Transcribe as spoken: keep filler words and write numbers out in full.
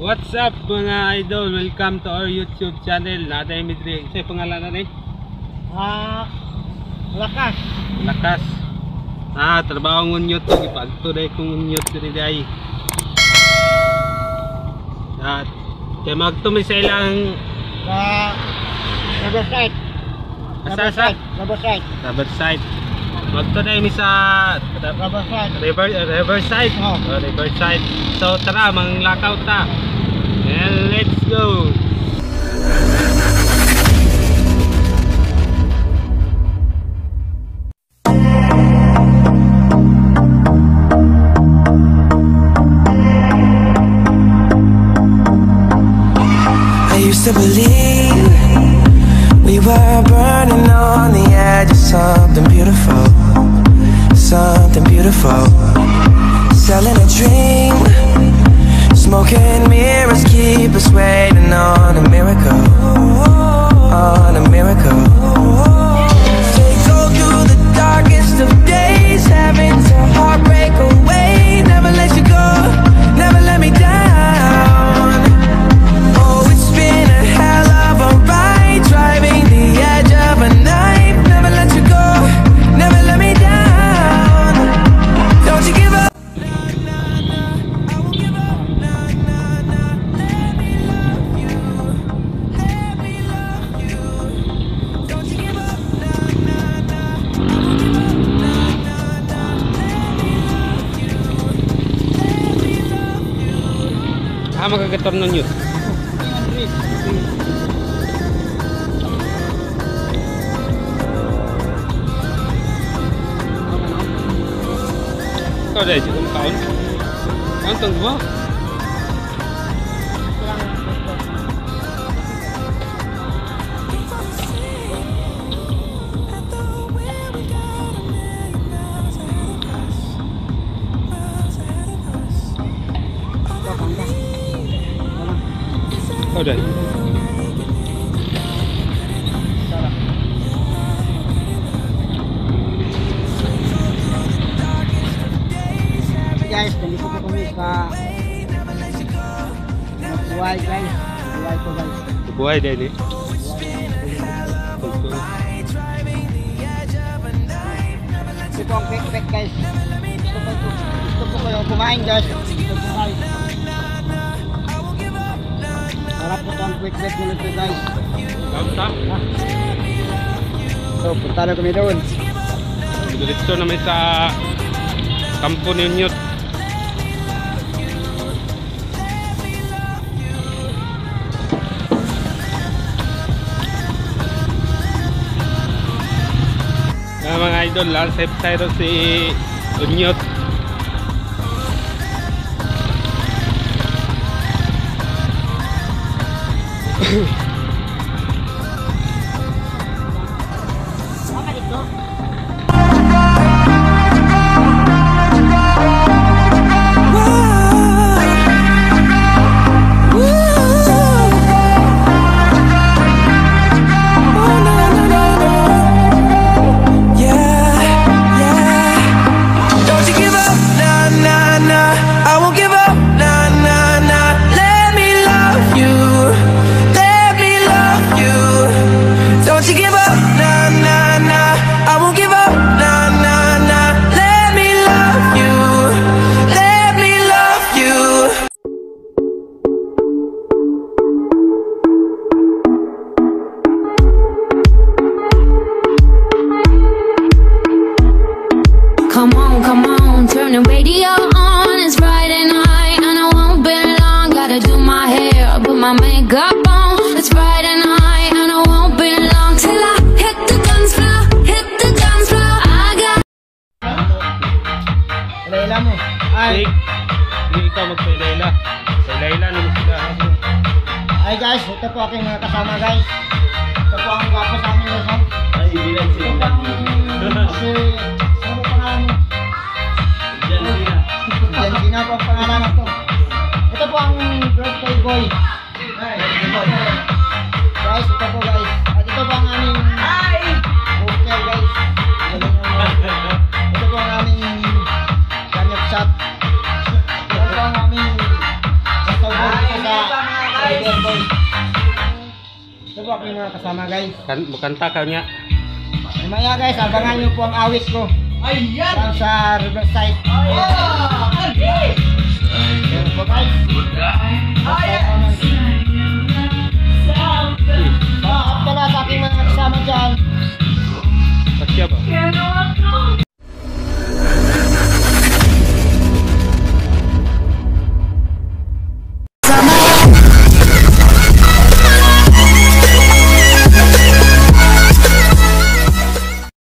What's up mga idol? Welcome to our YouTube channel. Natin Midri. Isa yung pangalan natin? Ah, Lakas. Lakas. Ah, trabaho ngunyot to. Ipagto dahil kong ngunyot diri dahil. At kaya magtumi sa ilang Sa Riverside. Riverside. Riverside. Riverside. Magto dahil mi sa Riverside. River, Riverside. Oh. Oh, Riverside. So tara, manglakaw ta. And let's go. I used to believe we were burning on the edge of something beautiful, something beautiful. Selling a dream, smoking mirrors keep us waiting on a miracle, on a miracle. They go through the darkest of days, having to heartbreak away. Never let you go, never let me down. Oh, it's been a hell of a ride, driving the edge of a knife. Never let you go, never let me down. Don't you give up. Ah, magagatom nun yun. Ikaw dahil sigong kaon? Kaon tong mo? Ikaw dahil? Guys, nandito po kami sa Magbuhay guys. Magbuhay po guys. Buhay dahil eh. Ito po ang pek-pek guys. Gusto po, gusto po kayo kumain guys. Ito po guys. Sarap po ito ang pek-pek nito guys. Kaon ta? So, punta na kami doon. Diretso naman sa kampo ni Unyot. Nga mga idol, last episode si Unyot. Come on, come on, turn the radio on. It's Friday night and I won't be long. Gotta do my hair, put my makeup on. It's Friday night and I won't be long till I hit the dance floor, hit the dance floor. I got. Layla mo. Ay. Hindi ikaw magpailayla. Pailayla naman sila. Ay guys, ito po aking mga kasama guys. Ito po ang gwapo sa amin guys. Ay, hindi lang Ito po ang si... Ano po pangalan mo? Jensina po ang pangalan ko. Ito po ang birthday boy. Birthday boy. Guys, ito po guys. At ito po ang aming booker guys. Ito po ang aming shop. Ito po ang aming kasawag ko sa River Boy. Ito po aking mga kasama guys. Kan bukanta ka niya. Mamaya guys, abangan nyo po ang awit ko. Ayan! Down sa Riverside. Oh! Yan po guys. Ayan!